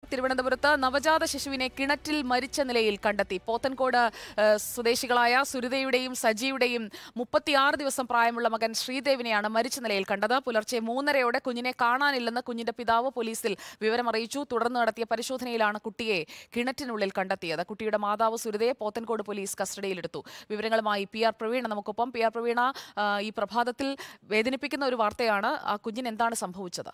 തിരുവനന്തപുരത്ത് നവജാത ശിശുവിനെ കിണറ്റിൽ മരിച്ച നിലയിൽ കണ്ടെത്തി. പോത്തൻകോട് സ്വദേശികളായ സുരിതയുടെയും സജിയുടെയും 36 ദിവസം പ്രായമുള്ള മകൻ ശ്രീദേവിനെയാണ് മരിച്ച നിലയിൽ കണ്ടത്. പുലർച്ചെ 3:30 കുഞ്ഞിനെ കാണാനില്ലെന്ന് കുഞ്ഞിന്റെ പിതാവ് പോലീസിൽ വിവരമറിയിച്ചു. തുടർന്ന് നടത്തിയ പരിശോധനയിലാണ് കുട്ടിയെ കിണറ്റിനുള്ളിൽ കണ്ടെത്തിയത്. കുട്ടിയുടെ മാതാവ് സുരിതയെ പോത്തൻകോട് പോലീസ് കസ്റ്റഡിയിലെടുത്തു. വിവരങ്ങളുമായി PR പ്രവീണ നമുക്കൊപ്പം. PR പ്രവീണ, ഈ പ്രഭാതത്തിൽ വേദനിപ്പിക്കുന്ന ഒരു വാർത്തയാണ്. ആ കുഞ്ഞിന് എന്താണ് സംഭവിച്ചത്?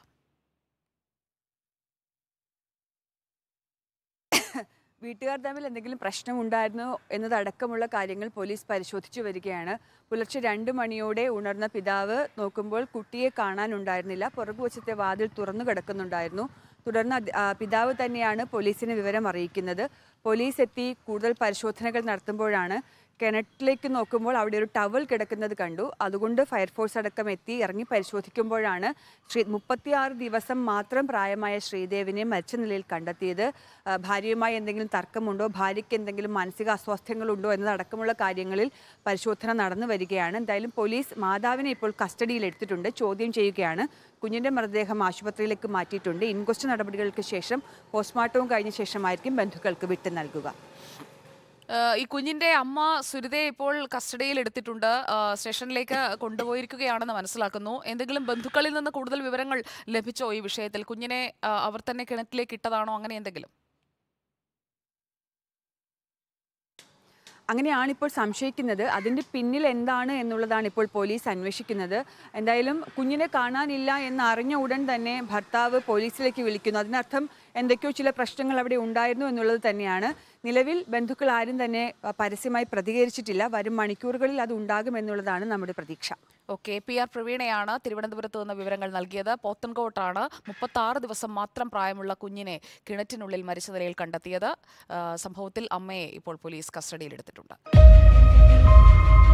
വീട്ടുകാർ തമ്മിൽ എന്തെങ്കിലും പ്രശ്നമുണ്ടായിരുന്നോ എന്നതടക്കമുള്ള കാര്യങ്ങൾ പോലീസ് പരിശോധിച്ചു വരികയാണ്. പുലർച്ചെ 2 മണിയോടെ ഉണർന്ന പിതാവ് നോക്കുമ്പോൾ കുട്ടിയെ കാണാനുണ്ടായിരുന്നില്ല. പുറകുവശത്തെ വാതിൽ തുറന്നു കിടക്കുന്നുണ്ടായിരുന്നു. തുടർന്ന് പിതാവ് തന്നെയാണ് പോലീസിന് വിവരം അറിയിക്കുന്നത്. പോലീസ് എത്തി കൂടുതൽ പരിശോധനകൾ നടത്തുമ്പോഴാണ് കിണറ്റിലേക്ക് നോക്കുമ്പോൾ അവിടെ ഒരു ടവൽ കിടക്കുന്നത് കണ്ടു. അതുകൊണ്ട് ഫയർഫോഴ്സ് അടക്കം എത്തി ഇറങ്ങി പരിശോധിക്കുമ്പോഴാണ് 36 ദിവസം മാത്രം പ്രായമായ ശ്രീദേവിനെ മരിച്ച നിലയിൽ കണ്ടെത്തിയത്. ഭാര്യയുമായി എന്തെങ്കിലും തർക്കമുണ്ടോ, ഭാര്യയ്ക്ക് എന്തെങ്കിലും മാനസിക അസ്വാസ്ഥ്യങ്ങളുണ്ടോ എന്നതടക്കമുള്ള കാര്യങ്ങളിൽ പരിശോധന നടന്നു വരികയാണ്. എന്തായാലും പോലീസ് മാതാവിനെ ഇപ്പോൾ കസ്റ്റഡിയിൽ എടുത്തിട്ടുണ്ട്, ചോദ്യം ചെയ്യുകയാണ്. കുഞ്ഞിൻ്റെ മൃതദേഹം ആശുപത്രിയിലേക്ക് മാറ്റിയിട്ടുണ്ട്. ഇൻക്വസ്റ്റ് നടപടികൾക്ക് ശേഷം പോസ്റ്റ്മോർട്ടവും കഴിഞ്ഞ ശേഷമായിരിക്കും ബന്ധുക്കൾക്ക് വിട്ടു നൽകുക. ഈ കുഞ്ഞിന്റെ അമ്മ സുരിതയെ ഇപ്പോൾ കസ്റ്റഡിയിൽ എടുത്തിട്ടുണ്ട്, സ്റ്റേഷനിലേക്ക് കൊണ്ടുപോയിരിക്കുകയാണെന്ന് മനസ്സിലാക്കുന്നു. എന്തെങ്കിലും ബന്ധുക്കളിൽ നിന്ന് കൂടുതൽ വിവരങ്ങൾ ലഭിച്ചോ ഈ വിഷയത്തിൽ? കുഞ്ഞിനെ അവർ തന്നെ കിണറ്റിലേക്ക് ഇട്ടതാണോ, അങ്ങനെ എന്തെങ്കിലും? അങ്ങനെയാണ് ഇപ്പോൾ സംശയിക്കുന്നത്. അതിൻ്റെ പിന്നിൽ എന്താണ് എന്നുള്ളതാണ് ഇപ്പോൾ പോലീസ് അന്വേഷിക്കുന്നത്. എന്തായാലും കുഞ്ഞിനെ കാണാനില്ല എന്നറിഞ്ഞ ഉടൻ തന്നെ ഭർത്താവ് പോലീസിലേക്ക് വിളിക്കുന്നു. അതിനർത്ഥം എന്തൊക്കെയോ ചില പ്രശ്നങ്ങൾ അവിടെ ഉണ്ടായിരുന്നു എന്നുള്ളത് തന്നെയാണ്. നിലവിൽ ബന്ധുക്കൾ ആരും തന്നെ പരസ്യമായി പ്രതികരിച്ചിട്ടില്ല. വരും മണിക്കൂറുകളിൽ അത് ഉണ്ടാകുമെന്നുള്ളതാണ് നമ്മുടെ പ്രതീക്ഷ. ഓക്കെ, PR പ്രവീണയാണ് തിരുവനന്തപുരത്ത് നിന്ന് വിവരങ്ങൾ നൽകിയത്. പോത്തൻകോട്ടാണ് 36 ദിവസം മാത്രം പ്രായമുള്ള കുഞ്ഞിനെ കിണറ്റിനുള്ളിൽ മരിച്ച നിലയിൽ കണ്ടെത്തിയത്. സംഭവത്തിൽ അമ്മയെ ഇപ്പോൾ പോലീസ് കസ്റ്റഡിയിലെടുത്തിട്ടുണ്ട്.